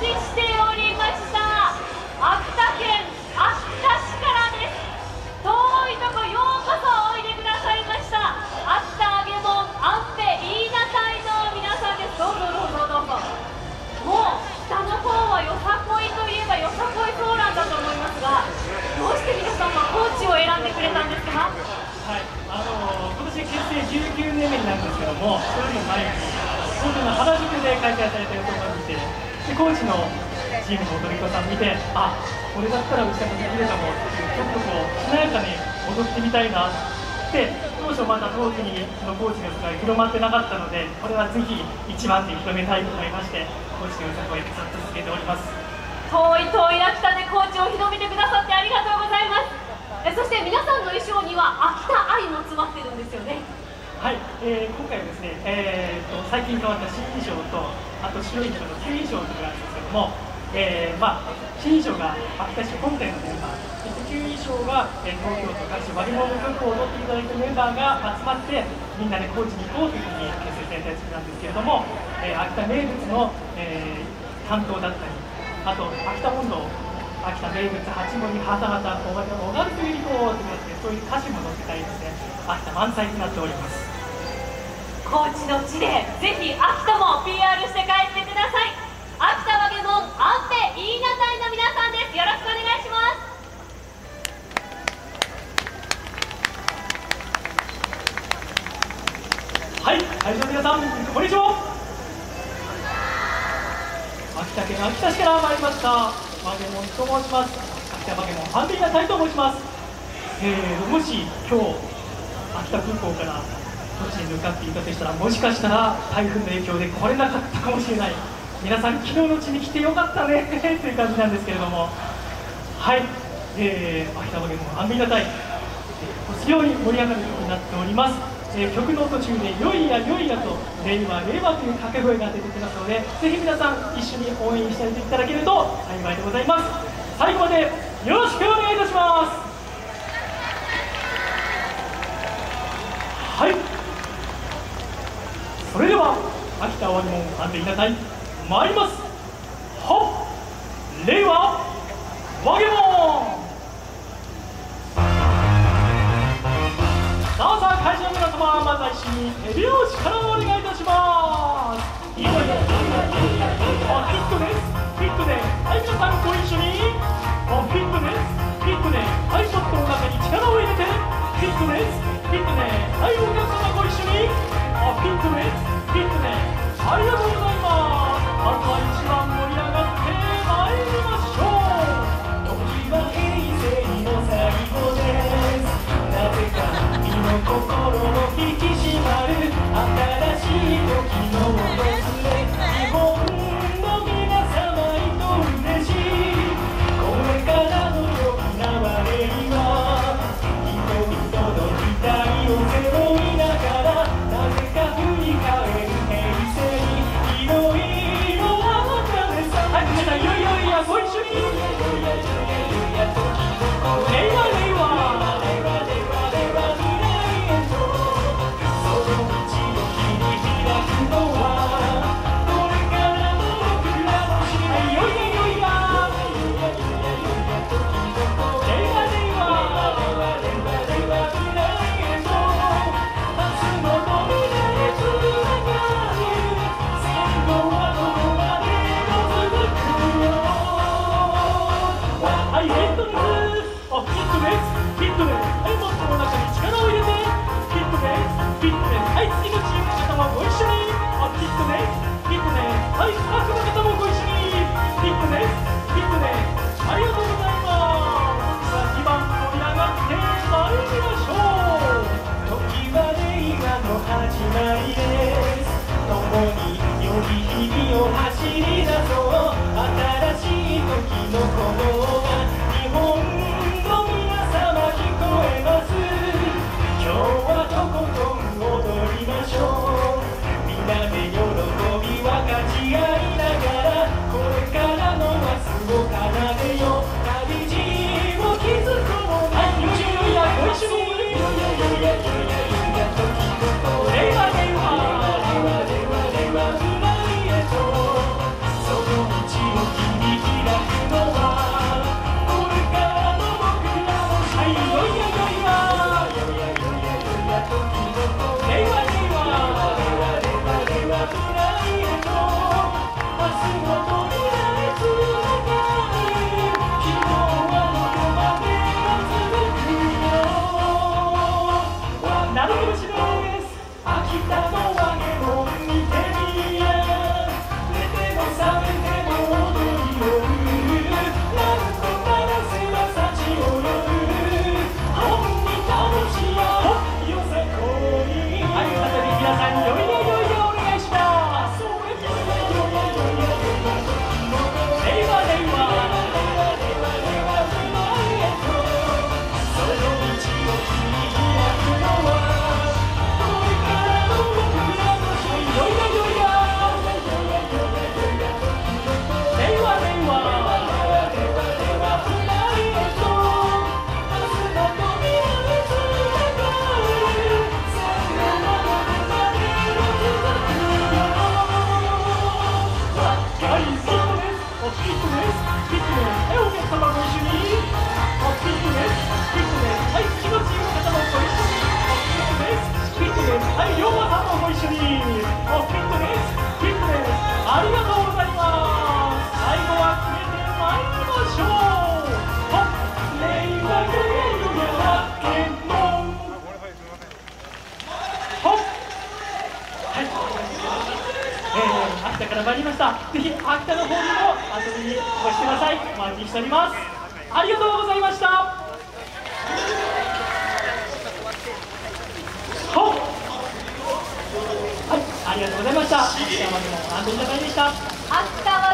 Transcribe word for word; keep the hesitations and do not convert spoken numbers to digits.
ちしておりました秋田県秋田市からです。遠いとこようこそおいでくださいました。秋田揚げもん安倍飯名隊の皆さんです。どうぞどうぞどうぞ。もう北の方はよさこいといえばよさこいソーランだと思いますが、どうして皆さんは高知を選んでくれたんですか？ はい、あのー、今年結成じゅうきゅうねんめになるんですけども、それよりも前に東京の原宿で開催された予定を見て、で高知のチームの踊り子さん見て、あ、これだったらうちらもできるかもっていう、ちょっとこうしなやかに踊ってみたいなって当初また当時にその高知の世界広まってなかったので、これはぜひ一番で広めたいと思いまして、高知のよさこいずっと続けております。 遠い遠い秋田で高知を広めてくださってありがとうございます。えそして皆さんの衣装には秋田愛も詰まってるんですよね。 はい、えー、今回はですね、えー、と最近変わった新衣装と、あと白い衣装の旧衣装というのがあるんですけども、えーまあ、新衣装が秋田市本店のメンバー、そして旧衣装が、えー、東京都各地割り物曲を踊っていただいたメンバーが集まって、みんなで高知に行こうというふうに結成されたやつなんですけれども、えー、秋田名物の、えー、担当だったり、あと秋田温度、秋田名物八盛りはたはたおがるというりこうというやつで、そういう歌詞も載せたりですね、秋田満載となっております。 高知の地でぜひ秋田も ピーアール して帰ってください。秋田揚げもん安倍飯名隊の皆さんです。よろしくお願いします。 はい、会場の皆さん、こんにちは。秋田県秋田市から参りましたバゲモンと申します。秋田バゲモン安倍飯名隊と申します。えー、もし今日秋田空港から高知に向かっていたとしたら、もしかしたら台風の影響で来れなかったかもしれない。皆さん昨日のうちに来てよかったねという感じなんですけれども、はい、えー、秋田バゲモン安倍飯名隊、非常に盛り上がる曲になっております。えー、曲の途中で「よいやよいや」と「令和令和」という掛け声が出てきますので、ぜひ皆さん一緒に応援していただけると幸いでございます。最後までよろしくお願いいたします。はい、それでは秋田割りもん安倍飯名隊参ります。はっ、令和わげもん。さあさあ、会場の皆様、まずは一緒に手拍子からお願いいたします。いいよいいよいいよいいよ。あ、フィットです。フィットで、はい、皆さんご一緒に。あ、フィットです。フィットで、はい、ちょっとお腹に力を入れて。フィットです。フィットで、はい、お客様ご一緒に。あ、フィットです。フィットで、ありがとうございます。まずは一番盛り上がってまいりましょう。時は平成の最後です。なぜか身の心も引き締まる新しいフィットネスフィットネス、はいお客様ご一緒に。おフィットネスフィットネス、はい気持ちいい方もご一緒に。おフィットネスフィットネス、はい龍馬さんもご一緒に。おフィットネスフィットネス、ありがとうございます。最後は決めてまいりましょう。ほっレイだけで夢はけもん。ほっはいえー、秋田から参りました。ぜひ秋田の方にも遊びにお越しください。お待ちしております。ありがとうございました。ほっはい、ありがとうございました。秋田までも安全な会でした。 秋田は